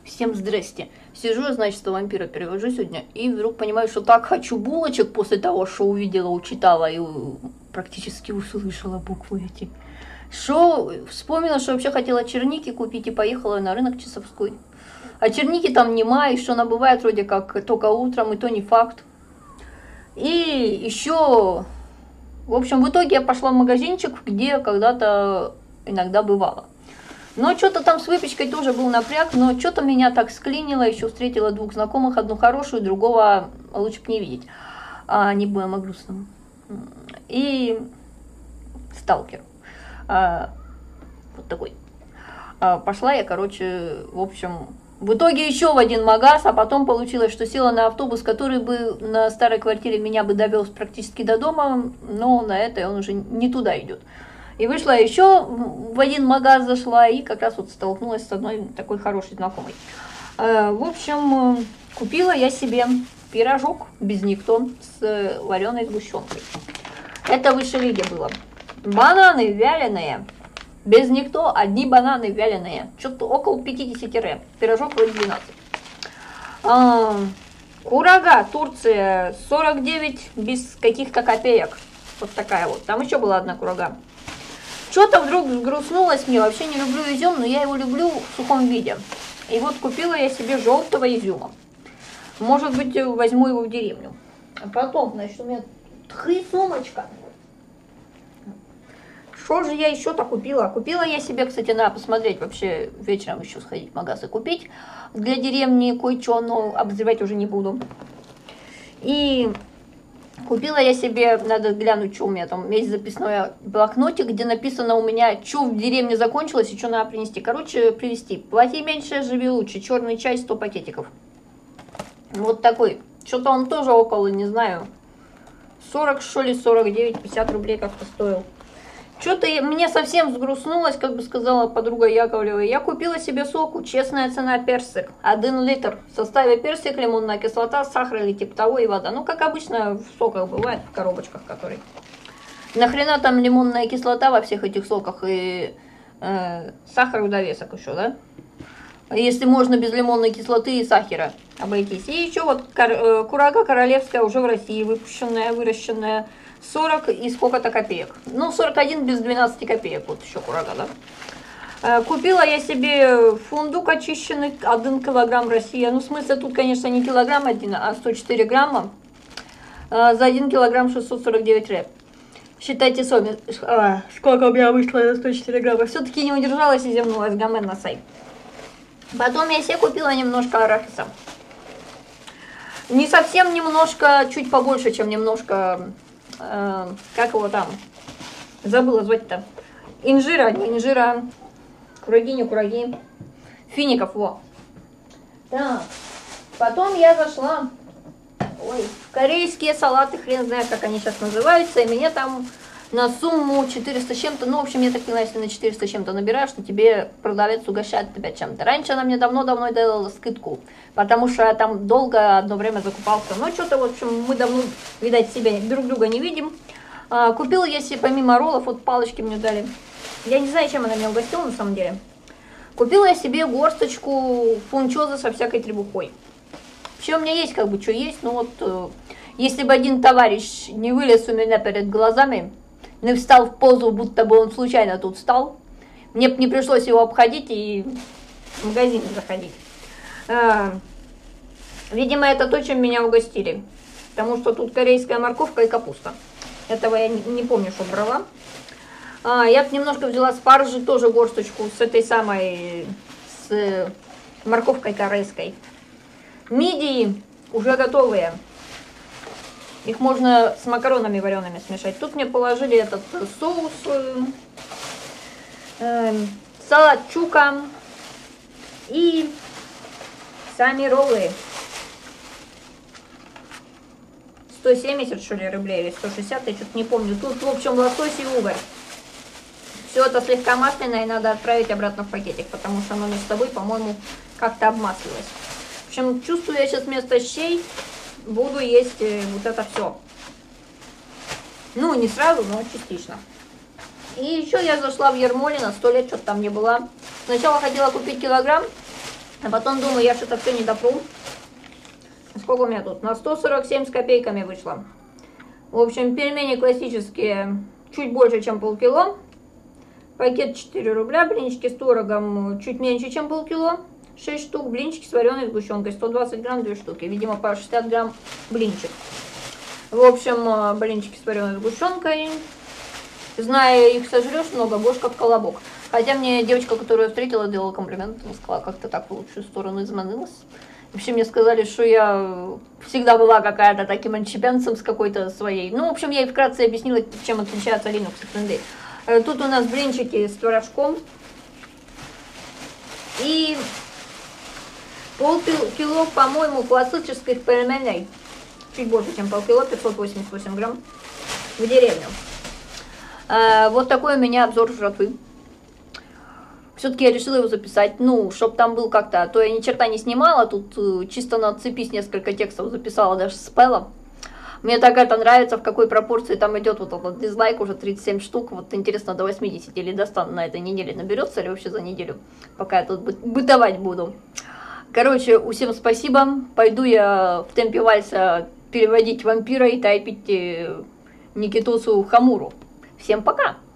Всем здрасте. Сижу, значит, вампира перевожу сегодня, и вдруг понимаю, что так хочу булочек после того, что увидела, учитала и практически услышала буквы эти. Что вспомнила, что вообще хотела черники купить и поехала на рынок Часовской. А черники там нема, и что она бывает вроде как только утром, и то не факт. И еще, в общем, в итоге я пошла в магазинчик, где когда-то иногда бывала. Но что-то там с выпечкой тоже был напряг, но что-то меня так склинило, еще встретила двух знакомых, одну хорошую, другого лучше бы не видеть, не будем о грустном. И сталкер. Вот такой. Пошла я, короче, в общем, в итоге еще в один магаз, а потом получилось, что села на автобус, который бы на старой квартире меня бы довез практически до дома, но на этой он уже не туда идет. И вышла еще в один магаз, зашла и как раз вот столкнулась с одной такой хорошей знакомой. В общем, купила я себе пирожок без никто с вареной сгущенкой. Это высшей лиги было. Бананы вяленые, без никто, одни бананы вяленые. Что-то около 50 ре. Пирожок вроде 12. Курага, Турция, 49 без каких-то копеек. Вот такая вот. Там еще была одна курага. Что-то вдруг взгрустнулось мне, вообще не люблю изюм, но я его люблю в сухом виде. И вот купила я себе желтого изюма. Может быть, возьму его в деревню. А потом, значит, у меня сумочка. Что же я еще-то купила? Купила я себе, кстати, надо посмотреть, вообще вечером еще сходить в магаз и купить. Для деревни кое-что, но обозревать уже не буду. И купила я себе, надо глянуть, что у меня там, есть записной блокнотик, где написано у меня, что в деревне закончилось и что надо принести. Короче, привезти. Плати меньше, живи лучше. Черный чай, 100 пакетиков. Вот такой. Что-то он тоже около, не знаю, 40, что ли, 49, 50 рублей как-то стоил. Что-то мне совсем взгрустнулось, как бы сказала подруга Яковлева. Я купила себе соку, честная цена персик. 1 литр. В составе персик, лимонная кислота, сахар или типа того и вода. Ну, как обычно в соках бывает, в коробочках которые. Нахрена там лимонная кислота во всех этих соках и сахар в довесок еще, да? Если можно без лимонной кислоты и сахара обойтись. И еще вот курага королевская, уже в России выпущенная, выращенная. 40 и сколько-то копеек. Ну, 41 без 12 копеек. Вот еще курага, да. Купила я себе фундук очищенный, 1 килограмм Россия. Ну, в смысле, тут, конечно, не килограмм один, а 104 грамма. За 1 килограмм 649 ре. Считайте сами, сколько у меня вышло за 104 грамма. Все-таки не удержалась и зевнулась, гамен на сай. Потом я себе купила немножко арахиса. Не совсем немножко, чуть побольше, чем немножко... как его там, забыла звать-то, инжира, не инжира, кураги, не кураги, фиников, во. Так, потом я зашла, в корейские салаты, хрен знает, как они сейчас называются, и мне там на сумму 400 с чем-то, ну, в общем, я так поняла, если на 400 с чем-то набираешь, то тебе продавец угощает тебя чем-то. Раньше она мне давно-давно делала скидку, потому что я там долго одно время закупался. Но что-то, в общем, мы давно, видать, себя друг друга не видим. Купила я себе, помимо роллов, вот палочки мне дали. Я не знаю, чем она меня угостила, на самом деле. Купила я себе горсточку фунчоза со всякой требухой. Вообще у меня есть, как бы, что есть, но вот, если бы один товарищ не вылез у меня перед глазами, не встал в позу, будто бы он случайно тут встал, мне бы не пришлось его обходить и в магазин заходить. Видимо, это то, чем меня угостили. Потому что тут корейская морковка и капуста. Этого я не помню, что брала. Я немножко взяла спаржи, тоже горсточку с этой самой, с морковкой корейской. Мидии уже готовые. Их можно с макаронами вареными смешать. Тут мне положили этот соус, салат чука и сами роллы. 170, что ли, рублей, или 160, я что-то не помню. Тут, в общем, лосось и угорь. Все это слегка масляное, и надо отправить обратно в пакетик, потому что оно между собой, по-моему, как-то обмаслилось. В общем, чувствую я сейчас вместо щей буду есть вот это все. Ну, не сразу, но частично. И еще я зашла в Ермолино, 100 лет что-то там не была. Сначала хотела купить килограмм, А потом думаю, я что-то все не допру. Сколько у меня тут? На 147 с копейками вышло. В общем, пельмени классические чуть больше, чем полкило. Пакет 4 рубля. Блинчики с творогом чуть меньше, чем полкило. 6 штук. Блинчики с вареной сгущенкой. 120 грамм 2 штуки. Видимо, по 60 грамм блинчик. В общем, блинчики с вареной сгущенкой. Зная их сожрешь много, будешь как колобок. Хотя мне девочка, которую я встретила, делала комплимент. Она сказала, как-то так в лучшую сторону изменилась. Вообще мне сказали, что я всегда была какая-то таким отщепенцем с какой-то своей. Ну, в общем, я ей вкратце объяснила, чем отличается Linux от Windows. Тут у нас блинчики с творожком. И полкило, по-моему, классических пельменей. Чуть больше, чем полкило, 588 грамм в деревню. Вот такой у меня обзор жратвы. Все-таки я решила его записать, ну, чтобы там был как-то, а то я ни черта не снимала, тут чисто на цепись несколько текстов записала, даже спела. Мне так это нравится, в какой пропорции там идет вот этот дизлайк, уже 37 штук, вот интересно, до 80 или до 100 на этой неделе наберется, или вообще за неделю, пока я тут бытовать буду. Короче, всем спасибо, пойду я в темпе вальса переводить вампира и тайпить Никитосу Хамуру. Всем пока!